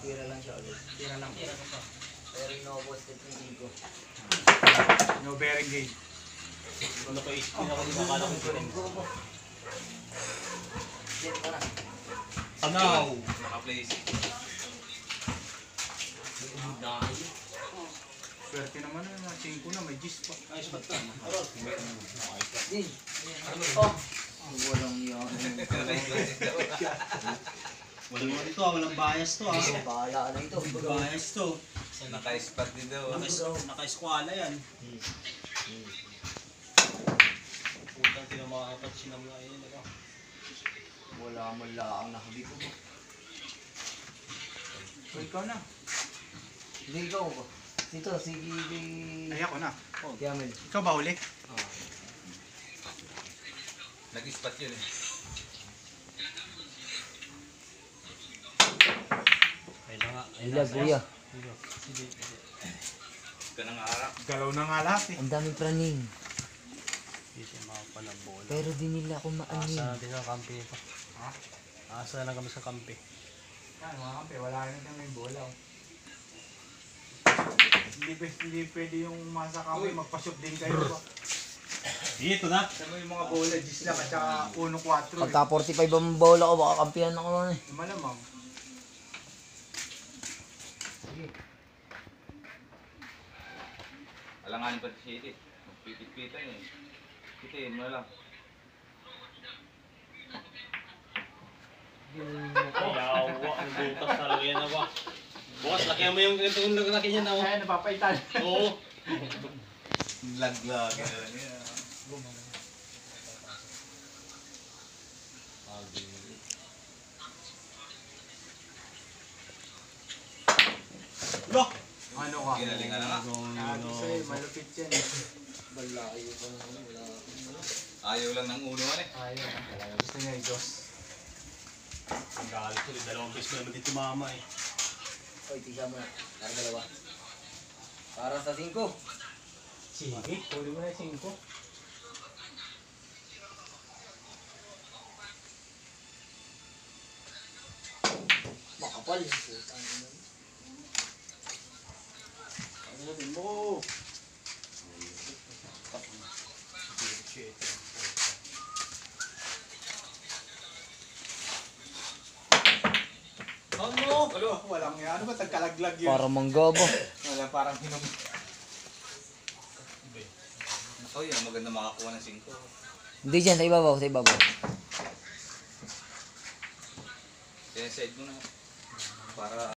Tira lang siya ulit. Tira lang. Pero no posted yung Chico. No bearing gauge. Ano pa isip na ako dito, akala ko ito rin. Jet ka na. Tanaw! Naka-place. Swerte naman na, 5 na, may gis pa. Ayos ba ito? Din. Oh. Walang yan. Walang ano ito, walang bias to ha. Bahala ka na ito. Bias to. Naka-spot din daw. Naka-eskwala yan. Putang tinamakapat sinamla yun. Wala mo lang nakabito mo. So, ikaw na. Hindi ikaw ba? Dito, sige. Ay, ako na. Yamel. Ikaw ba huli? Nag-spot yun eh. Ilag, kuya. Ika nang harap. Galaw na nga lahat eh. Ang daming praning. Hindi siya makapalang bola. Pero di nila ako maanin. Asa natin sa kampi ito. Ha? Asa na kami sa kampi. Yan, mga kampi, wala na kami bola. Oh. Hindi pwede yung masa kami, magpa-shoot din kayo ba? Dito na! Sabi mo yung mga bola, gis lang at saka 1-4 eh. Pagka 45 ang bola ko, baka kampihan ako nun eh. Yung malamang. Alanganin pa si Shitty. Magpipit-pitan eh. Shitty, mo na lang. Yawa, ang butas talaga yan na ba? Boss, lakihan mo yung itong laki niya na oh. Ay, napapaitan. Oo. Laglag. Yan. Lo! Ano ka? Ginalingan na nga. Sabi sa'yo, malupit yan eh. Balayo pa naman, wala. Ayaw lang ng unuan eh. Ayaw. Talaga gusto niya i-dos. Ang galit ko, dalawang beses na naman dito mama eh. Oy, tisa mo na. Para dalawa. Para sa 5. Sige, huli mo na yung 5. Makapal. Ano din mo? Ano? Walang yan. Ano ba tagkalaglag yun? Para manggabo. Wala, parang hinog. Ako yun, maganda makakuha ng 5. Hindi dyan, sa ibabaw, sa ibabaw. Kaya side mo na. Para